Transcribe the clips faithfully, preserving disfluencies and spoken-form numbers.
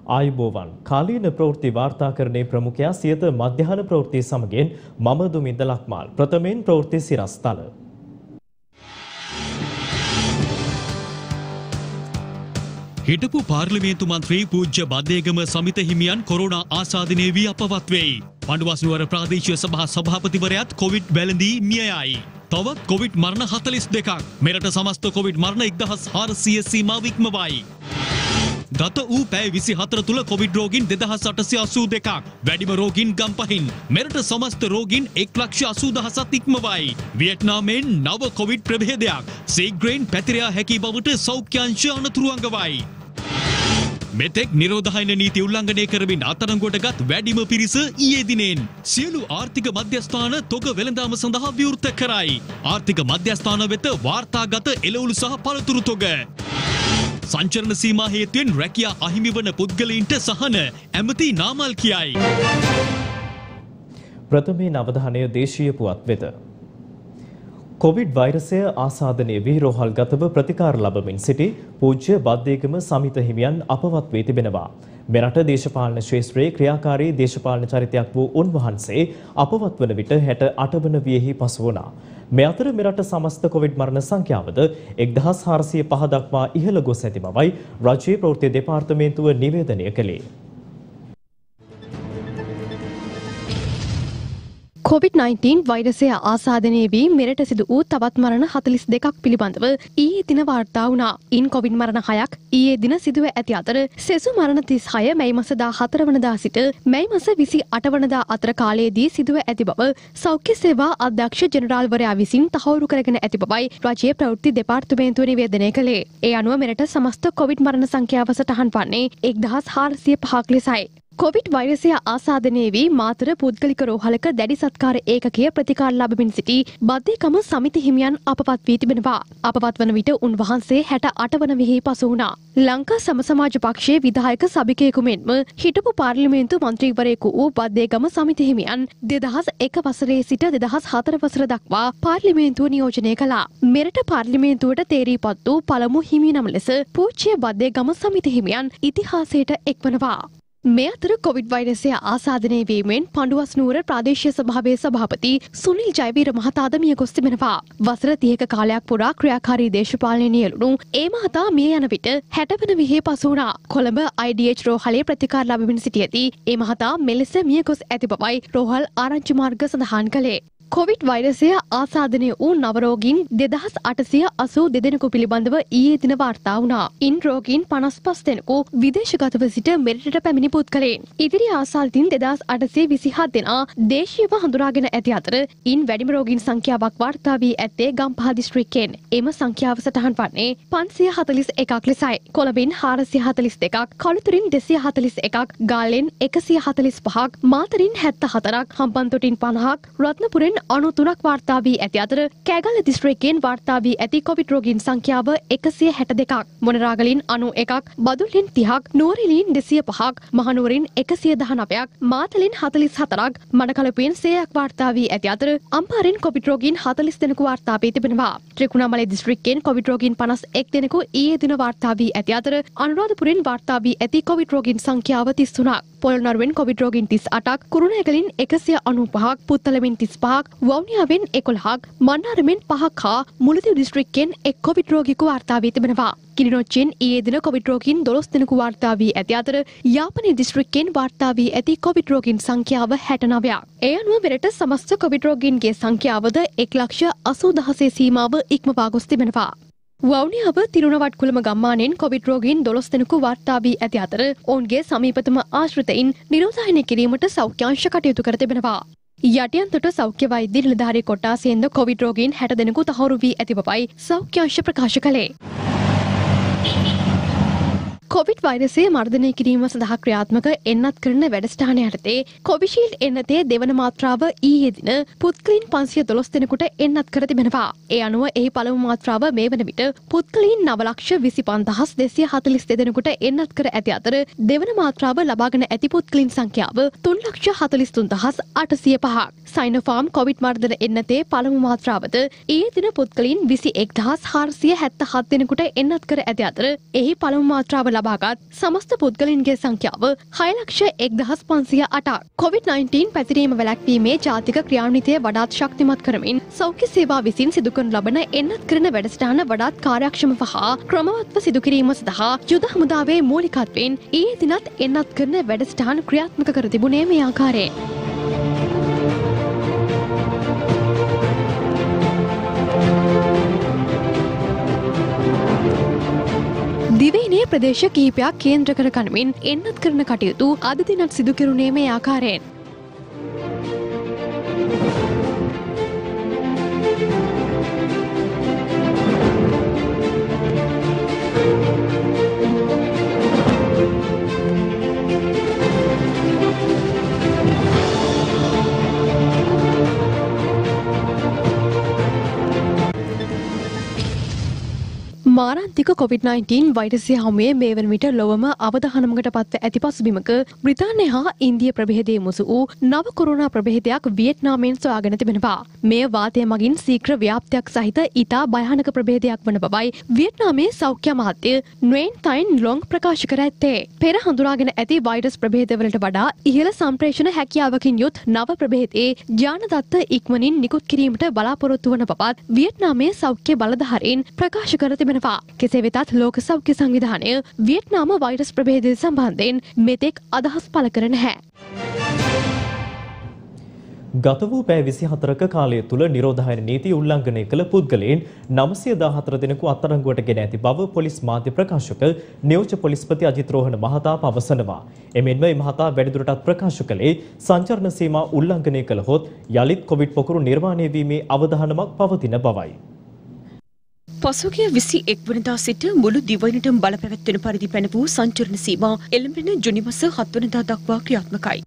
ආයුබෝවන් කාලීන ප්‍රවෘත්ති වාර්තාකරණයේ ප්‍රමුඛයා සියත මධ්‍යහන ප්‍රවෘත්ති සමගින් මම දුමින්ද ලක්මාල් ප්‍රථමයෙන් ප්‍රවෘත්ති සිරස්තල. හිටපු පාර්ලිමේන්තු මන්ත්‍රී පූජ්‍ය බද්දේගම සමිත හිමියන් කොරෝනා ආසාදනයේ වී අපවත් වෙයි. පඬුවස් නුවර ප්‍රාදේශීය සභා සභාපතිවරයාත් කොවිඩ් වැළඳී මිය යයි. තවත් කොවිඩ් මරණ හතළිස් දෙකක්. මෙරට සමස්ත කොවිඩ් මරණ එක්දහස් හාරසිය සීමාව ඉක්මවයි. ගත වූ පැය විසි හතර තුළ කොවිඩ් රෝගීන් දෙදහස් අටසිය අසූ දෙකක්. වැඩිම රෝගීන් ගම්පහින්. මෙරට සමස්ත රෝගීන් එක් ලක්ෂ අසූ දහසක් ඉක්මවයි. වියට්නාමයෙන් නව කොවිඩ් ප්‍රභේදයක් සීග්‍රයෙන් පැතිරයා හැකි බවට සෞඛ්‍ය අංශ අනතුරු අඟවයි. මෙතෙක් නිරෝධායන නීති උල්ලංඝනය කරමින් අත්අඩංගුවටගත් වැඩිම පිරිස ඊයේ දිනෙන් සියලු ආර්ථික මධ්‍යස්ථාන තොග වෙළඳාම සඳහා විවෘත කරයි. ආර්ථික මධ්‍යස්ථාන වෙත වාර්තාගත එළවලු සහ පළතුරු තොග. සංචරණ සීමා හේතුවෙන් රැකියා අහිමි වන පුද්ගලයින්ට සහන ඇමති නාමල් කියයි. ප්‍රථමයෙන් අවධානය දේශීය පුවත් වෙත. කොවිඩ් වෛරසය ආසාදනය වී රෝහල්ගතව ප්‍රතිකාර ලබමින් සිටි පූජ්‍ය බද්දේගම සමිත හිමියන් අපවත් වී තිබෙනවා. මෙරට දේශපාලන ක්ෂේත්‍රයේ ක්‍රියාකාරී දේශපාලන චරිතයක් වූ උන්වහන්සේ අපවත් වන විට හැට අට වන වියෙහි පසු වුණා. මේ අතර මෙරට සමස්ත කොවිඩ් මරණ සංඛ්‍යාවද එක්දහස් හාරසිය පහ දක්වා ඉහළ ගොස් ඇති බවයි රජයේ ප්‍රවෘත්ති දෙපාර්තමේන්තුව නිවේදනය කළේ. කොවිඩ් නයින්ටීන් වෛරසය ආසාදනය වී මෙරට සිදු වූ තවත් මරණ හතළිස් දෙකක් පිළිබඳව ඊයේ දින වාර්තා වුණා. ඉන් කොවිඩ් මරණ හයක් ඊයේ දින සිදුව ඇති අතර සෙසු මරණ තිස් හය මැයි මස දාහතර වනදා සිට මැයි මස විසි අට වනදා අතර කාලයේදී සිදුව ඇති බව සෞඛ්‍ය සේවා අධ්‍යක්ෂ ජෙනරාල්වරයා විසින් තහවුරු කරගෙන ඇති බවයි රජයේ ප්‍රවෘත්ති දෙපාර්තමේන්තුව නිවේදනය කළේ. ඒ අනුව මෙරට සමස්ත කොවිඩ් මරණ සංඛ්‍යාව සටහන් වන්නේ එක්දහස් හාරසිය පහක් ලෙසයි. කොවිඩ් වෛරසය ආසාදනය වී මාතර පුද්ගලික රෝහලක දැඩි සත්කාර ඒකකය ප්‍රතිකාර ලබමින් සිටි බද්දේගම සමිත හිමියන් අපවත් වී තිබෙනවා. අපවත් වන විට උන්වහන්සේ හැට අට වන වියෙහි පසු වුණා. ලංකා සම සමාජ පක්ෂයේ විධායක සභිකයෙකු මෙන්ම හිටපු පාර්ලිමේන්තු මන්ත්‍රීවරයෙකු වූ බද්දේගම සමිත හිමියන් දෙදහස් එක වසරේ සිට දෙදහස් හතර වසර දක්වා පාර්ලිමේන්තුව නියෝජනය කළා. මෙරට පාර්ලිමේන්තුවට තේරීපත් වූ පළමු හිමි නම ලෙස පූජ්‍ය බද්දේගම සමිත හිමියන් ඉතිහාසයට එක්වනවා. මේ අතර කොවිඩ් වෛරසය ආසාදනය වීමෙන් පඬුවස් නුවර ප්‍රාදේශීය සභාවේ සභාපති සුනිල් ජයවීර මහතාද මිය ගොස් තිබෙනවා. වසර තිහක කාලයක් පුරා ක්‍රියාකාරී දේශපාලනයේ නියැලුණු ඒ මහතා මිය යන විට හැට වන වියෙහි පසු වුණා. කොළඹ අයි ඩී එච් රෝහලේ ප්‍රතිකාර ලබමින් සිටියදී ඒ මහතා මෙලෙස මිය ගොස් ඇති බවයි රෝහල් ආරංචි මාර්ග සඳහන් කළේ. කොවිඩ් වෛරසය ආසාදනය වූ නවරෝගීන් දෙදහස් අටසිය අසූ දෙදෙනෙකු පිළිබඳව ඊයේ දින වාර්තා වුණා. ඉන් රෝගීන් පනස් පහ දෙනෙකු විදේශගතව සිට මෙරටට පැමිණි පුද්ගලයන්. ඉදිරි ආසාදින් දෙදහස් අටසිය විසිහත් දෙනා දේශීයව හඳුනාගෙන ඇති අතර ඉන් වැඩිම රෝගීන් සංඛ්‍යාවක් වාර්තා වී ඇත්තේ ගම්පහ දිස්ත්‍රික්කයෙන්. එම සංඛ්‍යාව සටහන් වන්නේ පන්සිය හතළිස් එකක් ලෙසයි. කොළඹින් හාරසිය හතළිස් දෙකක්, කළුතරින් දෙසිය හතළිස් එකක්, ගාල්ලෙන් එකසිය හතළිස් පහක්, මාතරින් හැත්තෑ හතරක්, හම්බන්තොටින් පනහක්, රත්නපුරෙන් අනු තුනක් වාර්තා වී ඇති අතර කෑගල්ල දිස්ත්‍රික්කයෙන් වාර්තා වී ඇති කොවිඩ් රෝගීන් සංඛ්‍යාව එකසිය හැට දෙකක්, මොනරාගලින් අනු එකක්, බදුල්ලෙන් තිහක්, නුවරඑළියෙන් දෙසිය පහක්, මහනුවරින් එකසිය දහනවයක්, මාතලෙන් හතළිස් හතරක්, මඩකලපුවෙන් සේයක් වාර්තා වී ඇති අතර අම්පාරෙන් කොවිඩ් රෝගීන් හතළිස් දෙනෙකු වාර්තා වී තිබෙනවා. ත්‍රිකුණාමලය දිස්ත්‍රික්කයෙන් කොවිඩ් රෝගීන් පනස් එක් දෙනෙකු ඊයේ දින වාර්තා වී ඇති අතර අනුරාධපුරෙන් වාර්තා වී ඇති කොවිඩ් රෝගීන් සංඛ්‍යාව තිස් තුනක්, පොළොන්නරුවෙන් කොවිඩ් රෝගීන් තිස් අටක්, කුරුණෑගලින් එකසිය අනූ පහක්, පුත්තලමින් තිස් පහක්, වවුනියාවෙන් එකොළහක්, මන්නාරමෙන් පහක් හා මුලතිව් දිස්ත්‍රික්කයෙන් එක් කොවිඩ් රෝගියෙකු වාර්තා වී තිබෙනවා. කිලිනොච්චියෙන් ඊයේ දින කොවිඩ් රෝගීන් දොළොස් දෙනෙකු වාර්තා වී ඇති අතර යාපනයේ දිස්ත්‍රික්කයෙන් වාර්තා වී ඇති කොවිඩ් රෝගීන් සංඛ්‍යාව හැට නවයක්. ඒ අනුව මෙරට සමස්ත කොවිඩ් රෝගීන්ගේ සංඛ්‍යාවද එක් ලක්ෂ අසූ දහසේ සීමාව ඉක්මවා ගොස් තිබෙනවා. වවුනියාව තිරුණවට්කුළම ගම්මානයෙන් කොවිඩ් රෝගීන් දොළොස් දෙනෙකු වාර්තා වී ඇති අතර ඔවුන්ගේ සමීපතම ආශ්‍රිතයින් නිරෝධායනය කිරීමට සෞඛ්‍ය අංශ කටයුතු කර තිබෙනවා. යටියන්තොට සෞඛ්‍ය වෛද්‍ය නිලධාරී කොට්ටාසයෙන්ද කොවිඩ් රෝගීන් හැට දෙනෙකු තහවුරු වී ඇති බවයි සෞඛ්‍ය අංශ ප්‍රකාශ කළේ. කොවිඩ් වෛරසය මර්ධනය කිරීම සඳහා ක්‍රියාත්මක එන්නත් කරන වැඩසටහන යටතේ කොවිෂීල්ඩ් එන්නතේ දෙවන මාත්‍රාව ඊයේ දින පුද්ගලයන් පන්සිය දොළොස් දෙනෙකුට එන්නත් කර තිබෙනවා. ඒ අනුව එහි පළමු මාත්‍රාව මේ වන විට පුද්ගලයන් නව ලක්ෂ විසි පන්දහස් දෙසිය හතළිස් දෙනෙකුට එන්නත් කර ඇති අතර දෙවන මාත්‍රාව ලබාගෙන ඇති පුද්ගලයන් සංඛ්‍යාව තුන් ලක්ෂ හතළිස් තුන් දහස් අටසිය පහක්. සයිනෝෆාර්ම් කොවිඩ් මර්ධන එන්නතේ පළමු මාත්‍රාවද ඊයේ දින පුද්ගලයන් විසි එක් දහස් හාරසිය හැත්තෑ හත් දෙනෙකුට එන්නත් කර ඇති අතර එහි පළමු මාත්‍රාව ලබාගත් සමස්ත පුද්ගලයන්ගේ සංඛ්‍යාව හය ලක්ෂ එක්දහස් පන්සිය අටක්. කොවිඩ් නයින්ටීන් පැතිරීම වැළැක්වීමේ ජාතික ක්‍රියාන්විතය වඩාත් ශක්තිමත් කරමින් සෞඛ්‍ය සේවා විසින් සිදු කරනු ලබන එන්නත් කරන වැඩසටහන වඩාත් කාර්යක්ෂම වහා ක්‍රමවත්ව සිදු කිරීම සඳහා යුද හමුදාවේ මූලිකත්වයෙන් ඊයේ දිනත් එන්නත් කරන වැඩසටහන ක්‍රියාත්මක කර තිබුණේ මේ ආකාරයෙන්. දිවයිනේ ප්‍රදේශ කිහිපයක් කේන්ද්‍ර කර ගනිමින් එන්නත් කරන කටයුතු අද දිනත් සිදු කෙරුණේ මේ ආකාරයෙන්. මාරන්තික කොවිඩ් නයින්ටීන් වෛරසය හමුවේ මේ වන විට ලොවම අවධානමකට පත්ව ඇති පසුබිමක බ්‍රිතාන්‍ය හා ඉන්දිය ප්‍රභේදයේ මුසු වූ නව කොරෝනා ප්‍රභේදයක් වියට්නාමයෙන් සොයාගෙන තිබෙනවා. මෙය වාතය මගින් ශීඝ්‍ර ව්‍යාප්තියක් සහිත ඉතා භයානක ප්‍රභේදයක් වන බවයි වියට්නාමයේ සෞඛ්‍ය අමාත්‍ය නුවෙන් තයින් ලොං ප්‍රකාශ කර ඇත්තේ. පෙර හඳුනාගෙන ඇති වෛරස් ප්‍රභේදවලට වඩා ඉහළ සම්ප්‍රේෂණ හැකියාවකින් යුත් නව ප්‍රභේදයේ ජානදත්ත ඉක්මනින් නිකුත් කිරීමට බලාපොරොත්තු වන බවත් වියට්නාමයේ සෞඛ්‍ය බලධාරීන් ප්‍රකාශ කර තිබෙනවා. කෙසේ වෙතත් ලෝක සෞඛ්‍ය සංවිධානය වියට්නාම වෛරස් ප්‍රභේදය සම්බන්ධයෙන් මෙතෙක් අදහස් පළ කර නැහැ. ගත වූ පැය විසිහතරක කාලය තුළ නිරෝධායන නීතිය උල්ලංඝනය කළ පුද්ගලයන් නවසිය දාහතර දෙනෙකු අත්අඩංගුවට ගෙන ඇති බව පොලිස් මාධ්‍ය ප්‍රකාශක නියෝජ්‍ය පොලිස්පති අජිත් රෝහණ මහතා පවසනවා. එමෙන්ම මේ මහතා වැඩිදුරටත් ප්‍රකාශ කළේ සංචරණ සීමා උල්ලංඝනය කළහොත් යළිත් කොවිඩ් පොකුරු නිර්මාණය වීමේ අවධානමක් පවතින බවයි. පසුගිය විසි එක් වනදා සිට මුළු දිවයිනටම බලපැවැත්වෙන පරිදි පැන වූ සංචරණ සීමා එළඹෙන ජුනි මාස හත් වනදා දක්වා ක්‍රියාත්මකයි.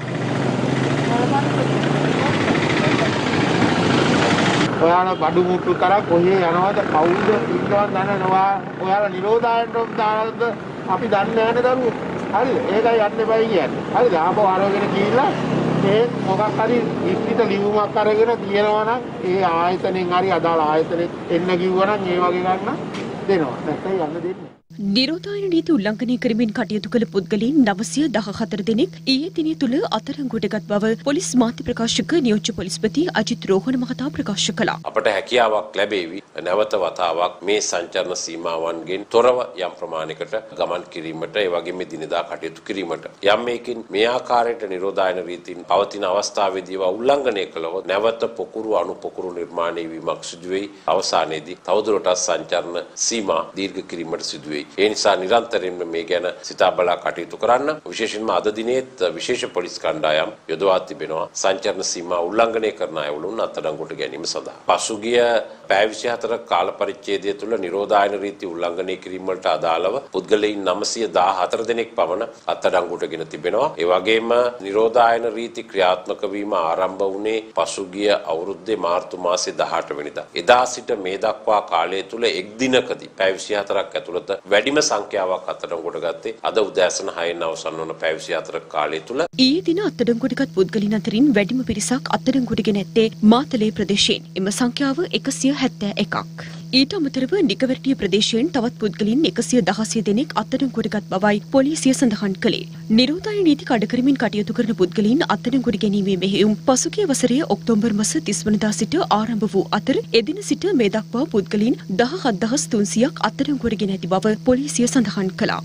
ඔයාලා බඩු මුට්ටු කරා කොහේ යනවද කවුද ඉන්නවද දන්නේ නොවා ඔයාලා නිරෝධායනට දානද අපි දන්නේ නැහැ දරුවෝ. හරිද? ඒකයි යන්න එපයි කියන්නේ. හරිද? ආපහු ආරෝගෙන ගිහිල්ලා ඒ මොකක් හරි ඉක්විත ලියුමක් අරගෙන තියෙනවා නම් ඒ ආයතනෙන් හරි අදාළ ආයතනෙ එන්න කිව්වා නම් ඒ වගේ ගන්න දෙනවා. නැත්නම් යන්න දෙන්නේ. නිරෝධායන නීති උල්ලංඝනය කරමින් කටයුතු කළ පුද්ගලයන් නවසිය දහහතර දෙනෙක් ඊයේ දින තුළ අත්අඩංගුවටගත් බව පොලිස් මාධ්‍ය ප්‍රකාශක නියෝජ්‍ය පොලිස්පති අජිත් රෝහණ මහතා ප්‍රකාශ කළා. අපට හැකියාවක් ලැබේවි නැවත වතාවක් මේ සංචරණ සීමාවන්ගෙන් තොරව යම් ප්‍රමාණයකට ගමන් කිරීමට ඒ වගේම දිනදා කටයුතු කිරීමට යම් මේකින් මේ ආකාරයට නිරෝධායන රීතීන් පවතින අවස්ථාවේදී ඒවා උල්ලංඝනය කළොත් නැවත පොකුරු අණු පොකුරු නිර්මාණය වීමක් සිදු වෙයි. අවසානයේදී තවදුරටත් සංචරණ සීමා දීර්ඝ කිරීමට සිදු වෙයි. ඒ නිසා නිරන්තරයෙන්ම මේ ගැන සිතා බලා කටයුතු කරන්න විශේෂයෙන්ම අද දිනේත් විශේෂ පොලිස් කණ්ඩායම් යොදවා තිබෙනවා සංචරණ සීමා උල්ලංඝනය කරන අයවලුන් අත්අඩංගුවට ගැනීම සඳහා. පසුගිය පැය විසිහතර කාල පරිච්ඡේදය තුළ නිරෝධායන රීති උල්ලංඝනය කිරීම වලට අදාළව පුද්ගලයන් නවසිය දාහතර දෙනෙක් පමණ අත්අඩංගුවට ගෙන තිබෙනවා. ඒ වගේම නිරෝධායන රීති ක්‍රියාත්මක වීම ආරම්භ වුණේ පසුගිය අවුරුද්දේ මාර්තු මාසයේ දහඅට වෙනිදා. එදා සිට මේ දක්වා කාලය තුළ එක් දිනකදී පැය විසිහතරක් ඇතුළත වැඩිම සංඛ්‍යාවක් අත්අඩංගුවට ගත්තේ අද උදෑසන හයෙන් අවසන් වන පැය විසිහතර කාලය තුළ. ඊයේ දින අත්අඩංගුවටගත් පුද්ගලයන් අතරින් වැඩිම පිරිසක් අත්අඩංගුවට ගෙන ඇත්තේ මාතලේ ප්‍රදේශයෙන්. එම සංඛ්‍යාව එකසිය හැත්තෑ එකක්. ඊට අමතරව නිකවැරටිය ප්‍රදේශයෙන් තවත් පුද්ගලයන් එකසිය දහසය දෙනෙක් අත්අඩංගුවටගත් බවයි පොලිසිය සඳහන් කළේ. නිරෝධායන නීති කඩ කරමින් කටයුතු කරන පුද්ගලයන් අත්අඩංගුවට ගැනීමේ මෙහෙයුම් පසුගිය වසරේ ඔක්තෝබර් මාස තිස් වනදා සිට ආරම්භ වූ අතර එදින සිට මේ දක්වා පුද්ගලයන් දහහත් දහස් තුන්සියයක් අත්අඩංගුවට ගෙන ඇති බව පොලිසිය සඳහන් කළා.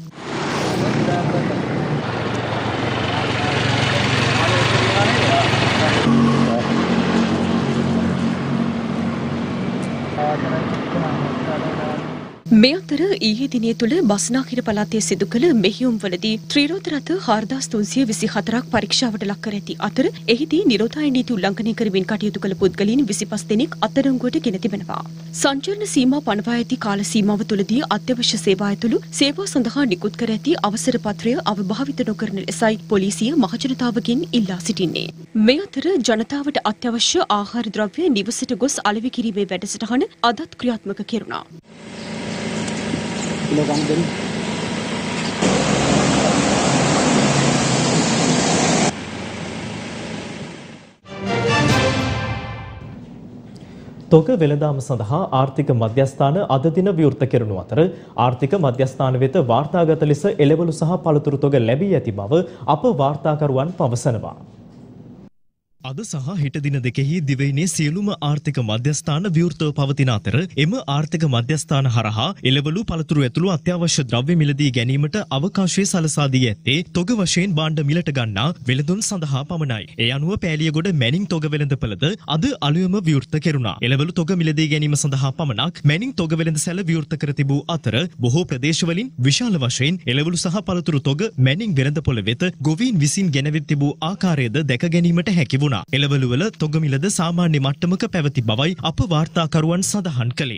මේ අතර ඊයේ දිනේ තුළ බස්නාහිර පළාතේ සිදු කළ මෙහෙයුම්වලදී ත්‍රිරෝද රථ හාරදාස් තුන්සිය විසිහතරක් පරීක්ෂාවට ලක් කර ඇති අතර එහිදී නිරෝධායන නීති උල්ලංඝනය කරමින් කටයුතු කළ පුද්ගලයන් විසිපස් දෙනෙක් අත්අඩංගුවට ගෙන තිබෙනවා. සංචරණ සීමා පනවා ඇති කාල සීමාව තුළදී අත්‍යවශ්‍ය සේවා ඇතුළු සේවා සඳහා නිකුත් කර ඇති අවසර පත්‍රය අවභාවිත නොකරන ලෙසයි පොලිසිය මහජනතාවගෙන් ඉල්ලා සිටින්නේ. මේ අතර ජනතාවට අත්‍යවශ්‍ය ආහාර ද්‍රව්‍ය නිවසට ගොස් අලෙවි කිරීමේ වැඩසටහන අදත් ක්‍රියාත්මක කෙරුණා. තොග වෙළඳාම සඳහා ආර්ථික මධ්‍යස්ථාන අද දින විවෘත කෙරෙනු අතර ආර්ථික මධ්‍යස්ථාන වෙත වාර්තාගත ලෙස එළවලු සහ පළතුරු තොග ලැබී ඇති බව අප වාර්තාකරුවන් පවසනවා. අද සහ හෙට දින දෙකෙහි දිවයිනේ සියලුම ආර්ථික මධ්‍යස්ථාන විවෘතව පවතින අතර එම ආර්ථික මධ්‍යස්ථාන හරහා එළවලු පළතුරු ඇතුළු අත්‍යවශ්‍ය ද්‍රව්‍ය මිලදී ගැනීමට අවකාශය සලසා දී ඇත්තේ තොග වශයෙන් භාණ්ඩ මිලට ගන්නා වෙළඳුන් සඳහා පමණයි. ඒ අනුව පෑලියගොඩ මැනින් තොග වෙළඳපළද අද අලුයම විවෘත කෙරුණා. එළවලු තොග මිලදී ගැනීම සඳහා පමණක් මැනින් තොග වෙළඳසැල විවෘත කර තිබූ අතර බොහෝ ප්‍රදේශවලින් විශාල වශයෙන් එළවලු සහ පළතුරු තොග මැනින් වෙළඳපොළ වෙත ගොවීන් විසින් ගෙනවිත් තිබූ ආකාරයද දැක ගැනීමට හැකි වුණා. එළවලු වල තොග මිලද සාමාන්‍ය මට්ටමක පැවති බවයි අප වාර්තාකරුවන් සඳහන් කළේ.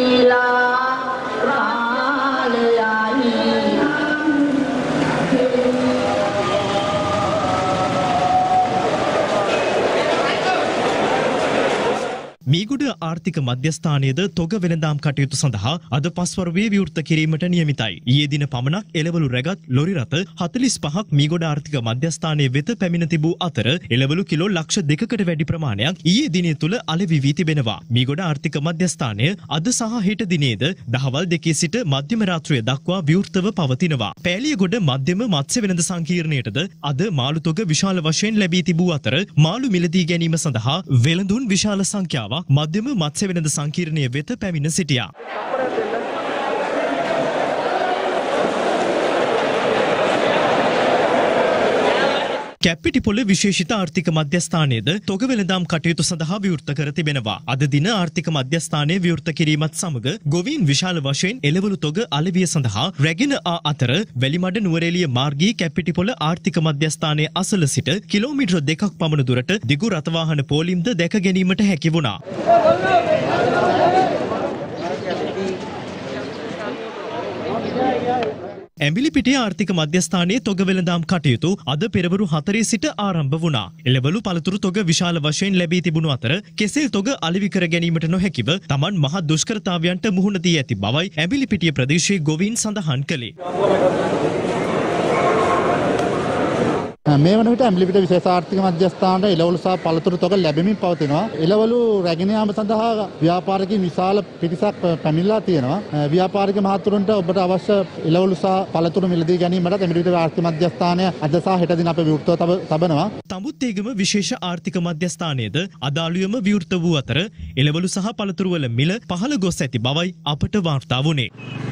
මීගොඩ ආර්ථික මධ්‍යස්ථානයේද තොග වෙළඳාම් කටයුතු සඳහා අද පස්වරුවේ විවෘත කිරීමට නියමිතයි. ඊයේ දින පමණක් එළවලු රැගත් ලොරි රථ හතළිස් පහක් මීගොඩ ආර්ථික මධ්‍යස්ථානයේ වෙත පැමිණ තිබූ අතර එළවලු කිලෝ ලක්ෂ දෙකකට වැඩි ප්‍රමාණයක් ඊයේ දිනය තුල අලෙවි වී තිබෙනවා. මීගොඩ ආර්ථික මධ්‍යස්ථානය අද සහ හෙට දිනේද දහවල් දෙකේ සිට මධ්‍යම රාත්‍රිය දක්වා විවෘතව පවතිනවා. පෑලියගොඩ මධ්‍යම මත්ස්‍ය වෙළඳ සංකීර්ණයටද අද මාළු තොග විශාල වශයෙන් ලැබී තිබූ අතර මාළු මිලදී ගැනීම සඳහා වෙළඳුන් විශාල සංඛ්‍යාවක් මධ්‍යම මත්ස්‍ය වෙළඳ සංකීර්ණය වෙත පැමිණ සිටියා. කැප්පිටිපොළ විශේෂිත ආර්ථික මධ්‍යස්ථානයේද තොග වෙළඳාම් කටයුතු සඳහා විවෘත කර තිබෙනවා. අද දින ආර්ථික මධ්‍යස්ථානයේ විවෘත කිරීමත් සමග ගොවීන් විශාල වශයෙන් එළවලු තොග අලෙවිය සඳහා රැගෙන ආ අතර වැලිමඩ නුවරඑළිය මාර්ගයේ කැප්පිටිපොළ ආර්ථික මධ්‍යස්ථානයේ අසල සිට කිලෝමීටර දෙකක් පමණ දුරට දිගු රථවාහන පෝලිම්ද දැක ගැනීමට හැකි වුණා. ඇඹිලිපිටිය ආර්ථික මධ්‍යස්ථානයේ තොග වෙළඳාම් කටයුතු අද පෙරවරු හතරේ සිට ආරම්භ වුණා. එළවලු පළතුරු තොග විශාල වශයෙන් ලැබී තිබුණු අතර කෙසෙල් තොග අලෙවි කර ගැනීමට නොහැකිව Taman මහ දුෂ්කරතාවයන්ට මුහුණ දී ඇති බවයි ඇඹිලිපිටිය ප්‍රදේශයේ ගොවීන් සඳහන් කළේ. මේ වන විට ඇඹිලිපිටිය විශේෂ ආර්ථික මධ්‍යස්ථානයේ එළවලු සහ පළතුරු තොග ලැබෙමින් පවතිනවා. එළවලු රැගෙන යාම සඳහා ව්‍යාපාරිකයන් විශාල පිරිසක් පැමිණලා තියෙනවා. ව්‍යාපාරික මහතුරුන්ට ඔබට අවශ්‍ය එළවලු සහ පළතුරු මිලදී ගැනීමට ඇඹිලිපිටිය ආර්ථික මධ්‍යස්ථානය අද සහ හෙට දින අප විවෘතව තබනවා. තඹුත්තේගම විශේෂ ආර්ථික මධ්‍යස්ථානයේද අදාළුවම විවෘත වූ අතර එළවලු සහ පළතුරු වල මිල පහළ ගොස් ඇති බවයි අපට වාර්තා වුණේ.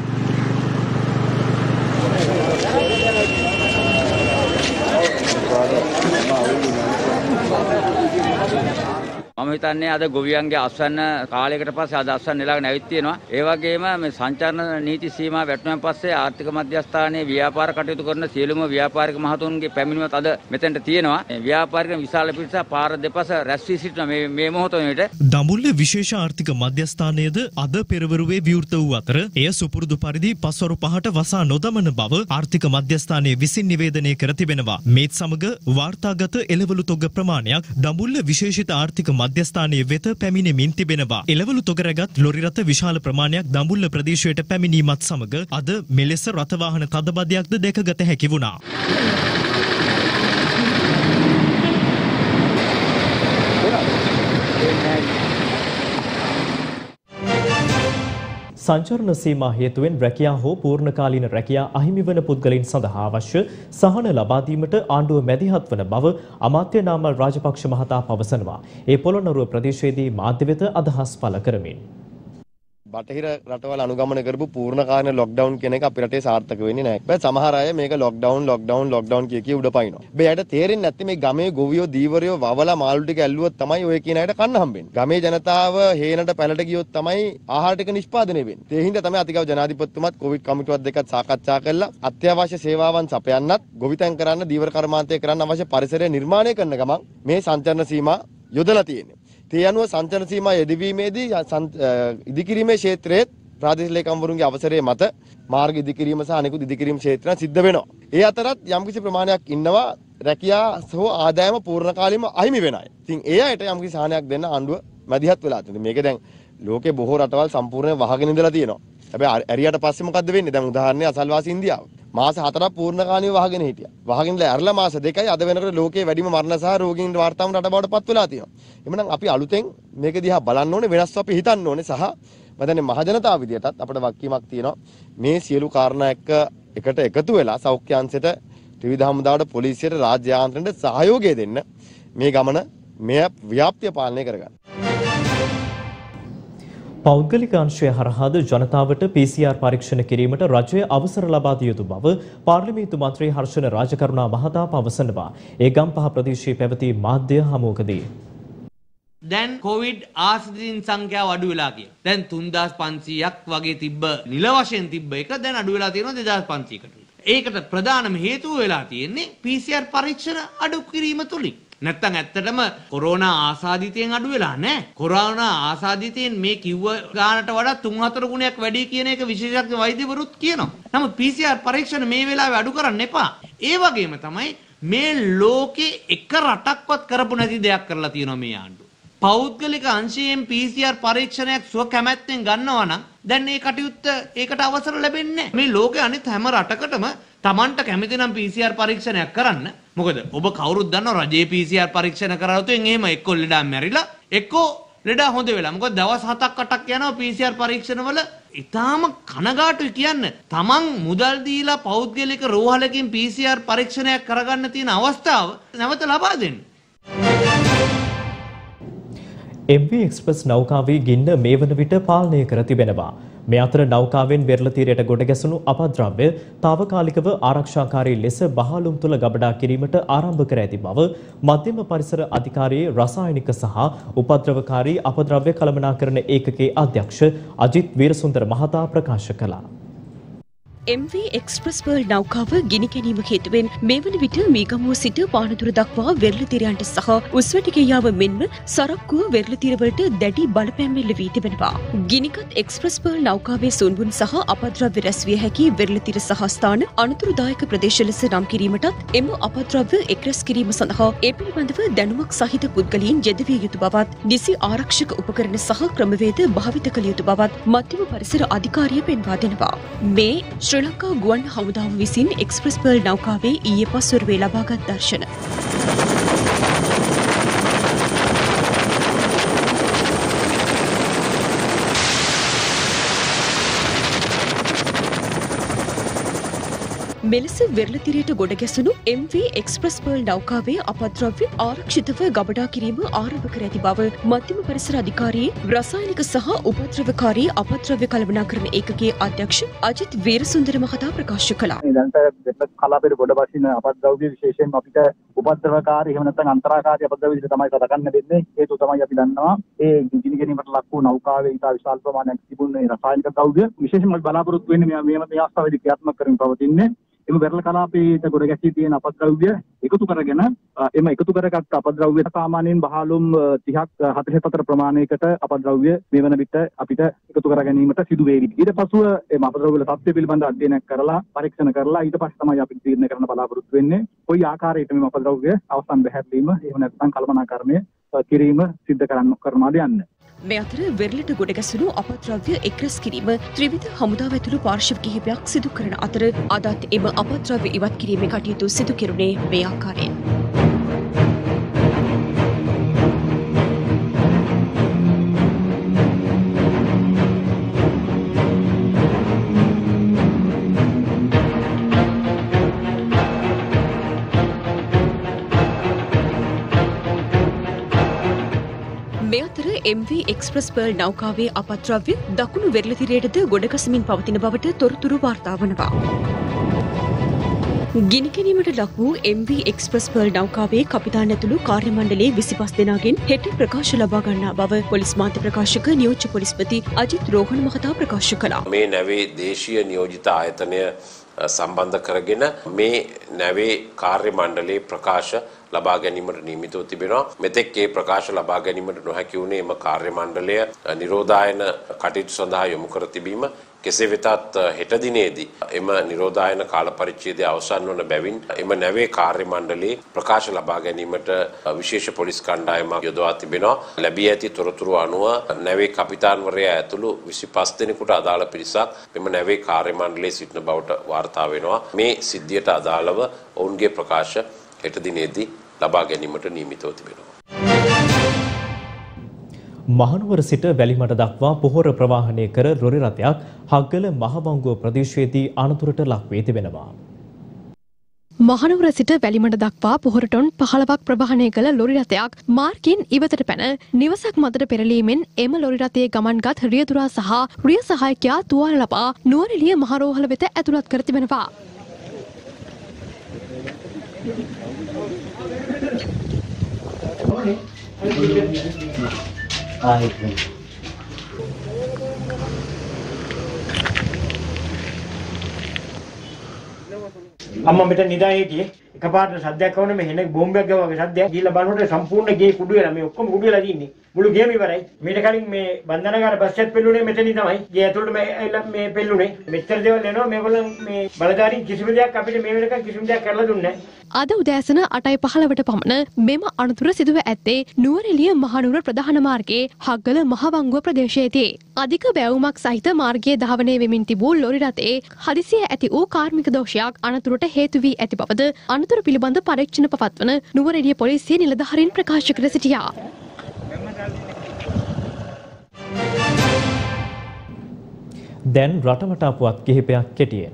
මම හිතන්නේ අද ගොවියන්ගේ අස්වැන්න කාලයකට පස්සේ අද අස්වැන්න නෙලාගෙන ඇවිත් තියෙනවා. ඒ වගේම මේ සංචාරන නීති සීමා වැටුණාන් පස්සේ ආර්ථික මධ්‍යස්ථානයේ ව්‍යාපාර කටයුතු කරන සියලුම ව්‍යාපාරික මහතුන්ගේ පැමිණීමත් අද මෙතෙන්ට තියෙනවා. ව්‍යාපාරික විශාල පිරිසක් පාර දෙපස රැස් වී සිටින මේ මේ මොහොතේ දඹුල්ල විශේෂ ආර්ථික මධ්‍යස්ථානයේද අද පෙරවරුවේ විවෘත වූ අතර එය සුපුරුදු පරිදි පස්වරු පහට වසා නොදමන බව ආර්ථික මධ්‍යස්ථානයේ විසින් නිවේදනය කර තිබෙනවා. මේත් සමග වාර්තාගත එළවලු තොග ප්‍රමාණයක් දඹුල්ල විශේෂිත ආර්ථික මධ්‍යස්ථානයේ වෙත පැමිණෙමින් තිබෙනවා. එළවලු තොග රැගත් ලොරි රථ විශාල ප්‍රමාණයක් දඹුල්ල ප්‍රදේශයට පැමිණීමත් සමග අද මෙලෙස රථවාහන තදබදයක්ද දැකගත හැකි වුණා. සංචරණ සීමා හේතුවෙන් රැකියා හෝ පූර්ණකාලීන රැකියා අහිමි වන පුද්ගලයන් සඳහා අවශ්‍ය සහන ලබා දීමට ආණ්ඩුව මැදිහත් වන බව අමාත්‍ය නාමල් රාජපක්ෂ මහතා පවසනවා. ඒ පොළොන්නරුව ප්‍රදේශයේදී මාධ්‍ය වෙත අදහස් පළ කරමින් බටහිර රටවල් අනුගමන කරපු පූර්ණකාලීන ලොක්ඩවුන් කියන එක අපේ රටේ සාර්ථක වෙන්නේ නැහැ. බෑ සමහර අය මේක ලොක්ඩවුන් ලොක්ඩවුන් ලොක්ඩවුන් කිය කිය උඩ පයින්නවා. බෑයට තේරෙන්නේ නැත්නම් මේ ගමේ ගොවියෝ දීවරයෝ වවලා මාළු ටික ඇල්ලුවොත් තමයි ඔය කියන අයට කන්න හම්බෙන්නේ. ගමේ ජනතාව හේනට පැලට ගියොත් තමයි ආහාර ටික නිෂ්පාදනය වෙන්නේ. ඒ හින්දා තමයි අතිගව ජනාධිපතිතුමත් කොවිඩ් කමිටුවත් දෙකත් සාකච්ඡා කරලා අත්‍යවශ්‍ය සේවාවන් සපයන්නත් ගොවිතැන් කරන්න දීවර කර්මාන්තය කරන්න අවශ්‍ය පරිසරය නිර්මාණය කරන ගමන් මේ සංචරණ සීමා යොදලා තියෙන්නේ. ඒ අනුව සංචරණ සීමා යෙදවීමේදී ඉදිකිරීමේ ක්ෂේත්‍රයේ ප්‍රාදේශීය ලේකම්වරුන්ගේ අවසරයේ මත මාර්ග ඉදිකිරීම සහ අනෙකුත් ඉදිකිරීම ක්ෂේත්‍රයන් සිද්ධ වෙනවා. ඒ අතරත් යම්කිසි ප්‍රමාණයක් ඉන්නවා රැකියා සහ ආදායම පූර්ණකාලීනව අහිමි වෙන අය. ඉතින් ඒ අයට යම්කිසි සහනයක් දෙන්න ආණ්ඩුව මැදිහත් වෙලා තියෙනවා. මේක දැන් ලෝකේ බොහෝ රටවල් සම්පූර්ණයෙන් වහගෙන ඉඳලා තියෙනවා. හැබැයි ඇරියට පස්සේ මොකද්ද වෙන්නේ? දැන් උදාහරණයක් අසල්වාසී ඉන්දියාව. මාස හතරක් පූර්ණ කාලීනව වහගෙන හිටියා. වහගෙන ඉඳලා ඇරලා මාස දෙකයි අද වෙනකොට ලෝකයේ වැඩිම මරණ සහ රෝගීන් වාර්තා වුණ රට බවට පත් වෙලා තියෙනවා. එhmenan අපි අලුතෙන් මේක දිහා බලන්න ඕනේ, වෙනස්ව අපි හිතන්න ඕනේ සහ මම දැන් මහජනතාව විදියටත් අපිට වගකීමක් තියෙනවා. මේ සියලු කාරණා එක්ක එකට එකතු වෙලා සෞඛ්‍ය අංශයට, ත්‍රිවිධ හමුදාවට, පොලිසියට, රාජ්‍ය යාන්ත්‍රණයට සහයෝගය දෙන්න මේ ගමන මේ ව්‍යාප්තිය පාලනය කරගන්න. පෞද්ගලික අංශය හරහාද ජනතාවට පී සී ආර් පරීක්ෂණ කිරීමට රජය අවසර ලබා දිය යුතු බව පාර්ලිමේන්තු මන්ත්‍රී හර්ෂණ රාජකරුණා මහතා පවසනවා. ඒ ගම්පහ ප්‍රදේශයේ පැවති මාධ්‍ය හමුවකදී දැන් කොවිඩ් ආශ්‍රිතයින් සංඛ්‍යාව අඩු වෙලා කියලා. දැන් තුන්දාස් පන්සීයක් වගේ තිබ්බ නිල වශයෙන් තිබ්බ එක දැන් අඩු වෙලා තියෙනවා දෙදාස් පන්සීයකට. ඒකට ප්‍රධානම හේතුව වෙලා තියෙන්නේ පී සී ආර් පරීක්ෂණ අඩු කිරීම තුලින්. නැත්තම් ඇත්තටම කොරෝනා ආසාදිතයෙන් අඩු වෙලා නැහැ. කොරෝනා ආසාදිතයෙන් මේ කිව්ව ගානට වඩා තුන් හතර ගුණයක් වැඩි කියන එක විශේෂඥ වෛද්‍යවරුත් කියනවා. නමුත් පී සී ආර් පරීක්ෂණ මේ වෙලාවේ අඩු කරන්න එපා. ඒ වගේම තමයි මේ ලෝකේ එක රටක්වත් කරපු නැති දෙයක් කරලා තියෙනවා මේ ආණ්ඩුව. පෞද්ගලික අංශයෙන් පී සී ආර් පරීක්ෂණයක් ස්ව කැමැත්තෙන් ගන්නවා නම් දැන් මේ කටයුත්ත ඒකට අවසර ලැබෙන්නේ නැහැ. මේ ලෝකේ අනිත් හැම රටකටම Tamanට කැමති නම් පී සී ආර් පරීක්ෂණයක් කරන්න. මොකද ඔබ කවුරුත් දන්නවා රජයේ පී සී ආර් පරීක්ෂණ කරලා තුෙන් එහෙම එක්කෝ ලෙඩා මැරිලා එක්කෝ ලෙඩා හොඳ වෙලා. මොකද දවස් හතක් අටක් යනවා පී සී ආර් පරීක්ෂණ වල. ඊටාම කනගාටුයි කියන්න. Taman මුදල් දීලා පෞද්ගලික රෝහලකින් පී සී ආර් පරීක්ෂණයක් කරගන්න තියෙන අවස්ථාව නැවත ලබා දෙන්න. එම් වී එක්ස්ප්‍රස් නෞකාවේ ගින්න මේ වන විට පාලනය කර තිබෙනවා. මේ අතර නෞකාවෙන් වෙරළ තීරයට ගොඩ ගැසුණු අපද්‍රව්‍ය తాවකාලිකව ආරක්ෂාකාරී ලෙස බහලුම් තුල ගබඩා කිරීමට ආරම්භ කර ඇති බව මධ්‍යම පරිසර අධිකාරියේ රසායනික සහ උපද්‍රවකාරී අපද්‍රව්‍ය කළමනාකරණ ඒකකයේ අධ්‍යක්ෂ අජිත් වීරසුන්දර මහතා ප්‍රකාශ කළා. එම් වී එක්ස්ප්‍රස් පර්ල් නෞකාව ගිනි ගැනීම හේතුවෙන් මේ වන විට මීගමුව සිට පානදුර දක්වා වෙරළ තීරයන්ට සහ උස්වැටිගයාව මෙන්ම සරක්කුව වෙරළ තීරවලට දැඩි බලපෑම් එල්ල වී තිබෙනවා. ගිනිගත් එක්ස්ප්‍රස් පර්ල් නෞකාවේ සූන්බුන් සහ අපද්‍රව්‍ය රැස්විය හැකි වෙරළ තීර සහ ස්ථාන අනතුරුදායක ප්‍රදේශ ලෙස නම් කිරීමටත් එම අපද්‍රව්‍ය එක්රැස් කිරීම සඳහා ඒ පිළිබඳව දැනුමක් සහිත පුද්ගලයන් යෙදවිය යුතු බවත් නිසි ආරක්ෂක උපකරණ සහ ක්‍රමවේද භාවිත කළ යුතු බවත් මධ්‍යම පරිසර අධිකාරිය පෙන්වා දෙනවා. මේ ශ්‍රී ලංකා ගුවන් හමුදාව විසින් එක්ස්ප්‍රස් පර්ල් නෞකාවේ ඊයේ පස්වරුවේ ලබාගත් දර්ශන. මෙලෙස වෙරළ තීරයට ගොඩ ගැසුණු එම් වී එක්ස්ප්‍රස් පර්ල් නෞකාවේ අපද්‍රව්‍ය ආරක්ෂිතව ගබඩා කිරීම ආරම්භ කර ඇති බව මධ්‍යම පරිසර අධිකාරියේ රසායනික සහ උපද්‍රවකාරී අපද්‍රව්‍ය කළමනාකරණ ඒකකයේ අධ්‍යක්ෂ අජිත් වීරසුන්දර මහතා ප්‍රකාශ කළා. දැන් වෙරළ කලාපයට ගොඩ බසින අපද්‍රව්‍ය විශේෂයෙන් අපිට උපද්‍රවකාරී එහෙම නැත්නම් අන්තරාකාරී අපද්‍රව්‍ය විදිහට තමයි සලකන්න දෙන්නේ. හේතුව තමයි අපි දන්නවා ඒ ගිනි ගැනීමට ලක් වූ නෞකාවේ ඉතා විශාල ප්‍රමාණයක් තිබුණේ රසායනික ද්‍රව්‍ය. විශේෂයෙන්ම අපි බලාපොරොත්තු වෙන්නේ මේ මේ අවස්ථාවේදී ක්‍රියාත්මක කරමින් පවතින්නේ එම වෙරළ කලාපයට ගොඩ ගැසී තියෙන අපද්‍රව්‍ය එකතු කරගෙන එම එකතු කරගත් අපද්‍රව්‍ය සාමාන්‍යයෙන් බහලුම් තිහක් හතළිස් හතර ප්‍රමාණයකට අපද්‍රව්‍ය මේ වන විට අපිට එකතු කර ගැනීමට සිදු වේවි. ඊට පසුව එම අපද්‍රව්‍ය වල තත්ත්වය පිළිබඳ අධ්‍යයනයක් කරලා පරීක්ෂණ කරලා ඊට පස්සේ තමයි අපි තීරණය කරන්න බලාපොරොත්තු වෙන්නේ කොයි ආකාරයකට මේ අපද්‍රව්‍ය අවසන් බැහැරලීම එහෙම නැත්නම් කළමනාකරණය කිරීම සිද්ධ කරන්න කරනවාද යන්න. මේ අතර වෙරළට ගොඩ ගැසුණු අපද්‍රව්‍ය එක්රැස් කිරීම ත්‍රිවිධ හමුදාව ඇතුළු පාර්ශ්ව කිහිපයක් සිදු කරන අතර අදත් එම අපද්‍රව්‍ය ඉවත් කිරීමේ කටයුතු සිදු කෙරුණේ මේ ආකාරයෙන්. මේ අතර එම් වී එක්ස්ප්‍රස් පර්ල් නෞකාවේ අපද්‍රව්‍ය දකුණු වෙරළ තිරයටද ගොඩගසමින් පවතින බවට තොරතුරු වාර්තා වනවා. ගිනි ගැනීමට ලක් වූ එම් වී එක්ස්ප්‍රස් පර්ල් නෞකාවේ කපිතාන් ඇතුළු කාර්ය මණ්ඩලයේ විසිපස් දෙනාගෙන් හෙට ප්‍රකාශ ලබා ගන්නා බව පොලිස් මාධ්‍ය ප්‍රකාශක නියෝජ්‍ය පොලිස්පති අජිත් රෝහණ මහතා ප්‍රකාශ කළා. මේ නැවේ දේශීය නියෝජිත ආයතනය සම්බන්ධ කරගෙන මේ නැවේ කාර්ය මණ්ඩලයේ ප්‍රකාශ ලබා ගැනීමට නියමිතව තිබෙනවා. මෙතෙක් ඒ ප්‍රකාශ ලබා ගැනීමට නොහැකි වුණේ එම කාර්ය මණ්ඩලය නිරෝධායන කටයුතු සඳහා යොමු කර තිබීම. කෙසේ වෙතත් හෙට දිනේදී එම නිරෝධායන කාල පරිච්ඡේදය අවසන් වන බැවින් එම නැවේ කාර්ය මණ්ඩලයේ ප්‍රකාශ ලබා ගැනීමට විශේෂ පොලිස් කණ්ඩායමක් යොදවා තිබෙනවා. ලැබී ඇති තොරතුරු අනුව නැවේ කපිතාන්වරයා ඇතුළු විසිපස් දෙනෙකුට අදාළ පිරිසක් මෙම නැවේ කාර්ය මණ්ඩලයේ සිටින බවට වාර්තා වෙනවා. මේ සිද්ධියට අදාළව ඔවුන්ගේ ප්‍රකාශ හෙට දිනේදී ලබා ගැනීමට නියමිතව තිබෙනවා. මහනුවර සිට වැලිමඩ දක්වා පොහොර ප්‍රවාහනය කර ලොරි රථයක් හග්ගල මහවංගුව ප්‍රදේශයේදී අනතුරට ලක් වී තිබෙනවා. මහනුවර සිට වැලිමඩ දක්වා පොහොර ටොන් පහළොවක් ප්‍රවාහනය කළ ලොරි රථයක් මාර්ගයෙන් ඉවතට පැන නිවසක් මතට පෙරලීමෙන් එම ලොරි රථයේ ගමන්ගත් රියදුරා සහ රිය සහායකයා තුවාල ලබා නුවරඑළිය මහරෝහල වෙත ඇතුළත් කර තිබෙනවා. අම්මා මෙතන නිදා හිටියේ එකපාරට සද්දයක් වුණා මේ හෙන බෝම්බයක් ගාව වගේ සද්දයක් ගිහලා බලනකොට සම්පූර්ණ ගේ කුඩු වෙලා මේ ඔක්කොම කුඩු වෙලා තින්නේ මුළු ගේම ඉවරයි මීට කලින් මේ බන්ධනාගාර බස් එකත් පෙල්ලුනේ මෙතනින් තමයි ගේ ඇතුළට මේ මේ පෙල්ලුනේ මෙච්චර දේවල් එනවා මේගොල්ලන් මේ බලධාරීන් කිසිම දෙයක් අපිට මේ වෙනකන් කිසිම දෙයක් කරලා දුන්නේ නැහැ. අද උදෑසන අටයි පහළවට පමණ මෙම අනතුර සිදුව ඇත්තේ නුවරඑළිය මහනුවර ප්‍රධාන මාර්ගයේ හග්ගල මහවංගුව ප්‍රදේශයේදී. අධික බැවුමක් සහිත මාර්ගයේ ධාවනය වෙමින් තිබූ ලොරි රථයේ හදිසියේ ඇති වූ කාර්මික දෝෂයක් අනතුරට හේතු වී ඇති බවද අනතුර පිළිබඳ පරීක්ෂණ පවත්වන නුවරඑළිය පොලිසිය නිලධාරීන් ප්‍රකාශ කර සිටියා. දැන් රටවටා පුවත් කිහිපයක් කෙටියෙන්.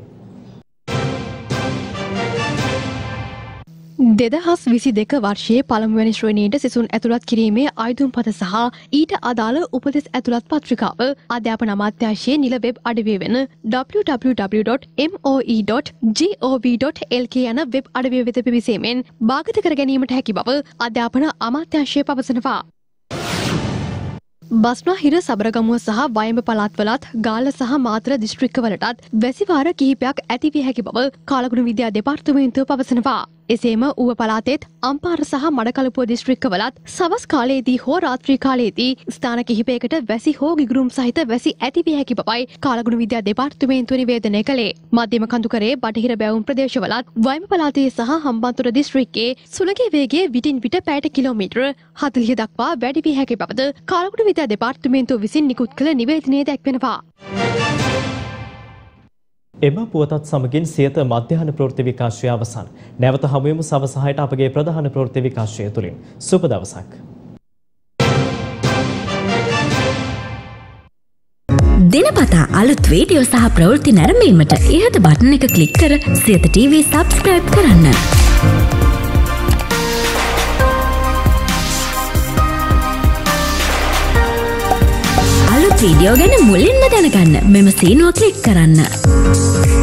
දෙදහස් විසි දෙක වර්ෂයේ පළමුවැනි ශ්‍රේණියට සිසුන් ඇතුළත් කිරීමේ අයදුම්පත සහ ඊට අදාළ උපදෙස් ඇතුළත් පත්‍රිකාව අධ්‍යාපන අමාත්‍යාංශයේ නිල වෙබ් අඩවිය වෙන W W W dot M O E dot G O V dot L K යන වෙබ් අඩවිය වෙත පිවිසීමෙන් භාගත කර ගැනීමට හැකි බව අධ්‍යාපන අමාත්‍යාංශය පවසනවා. බස්නාහිර සබරගමුව සහ වයඹ පළාත්වලත් ගාල්ල සහ මාතර දිස්ත්‍රික්කවලටත් වැසිවාර කිහිපයක් ඇතිවිය හැකි බව කාලගුණ විද්‍යා දෙපාර්තමේන්තුව පවසනවා. එසේම ඌව පළාතෙත් අම්පාර සහ මඩකලපුව දිස්ත්‍රික්කවලත් සවස් කාලයේදී හෝ රාත්‍රී කාලයේදී ස්ථාන කිහිපයකට වැසි හෝ ගිගුරුම් සහිත වැසි ඇතිවිය හැකි බවයි කාලගුණ විද්‍යා දෙපාර්තමේන්තුව නිවේදනය කළේ. මධ්‍යම කඳුකරේ බටහිර බැවුම් ප්‍රදේශවලත් වයඹ පළාතේ සහ හම්බන්තොට දිස්ත්‍රික්කයේ සුළගේ වේගය විටින් විට පැයට කිලෝමීටර හතළිහ දක්වා වැඩි විය හැකි බවද කාලගුණ විද්‍යා දෙපාර්තමේන්තුව විසින් නිකුත් කළ නිවේදනයේ දැක්වෙනවා. එම පුවතත් සමගින් සියත මධ්‍යහන ප්‍රවෘත්ති විකාශය අවසන්. නැවත හමුවෙමු සවස හයට අපගේ ප්‍රධාන ප්‍රවෘත්ති විකාශය තුලින්. සුබ දවසක්. දිනපතා අලුත් වීඩියෝ සහ ප්‍රවෘත්ති නැරඹීමට ඉහත බටන් එක ක්ලික් කර සියත ටීවී සබ්ස්ක්‍රයිබ් කරන්න. අලුත් වීඩියෝ ගැන මුලින්ම දැනගන්න මෙම සීනුව ක්ලික් කරන්න.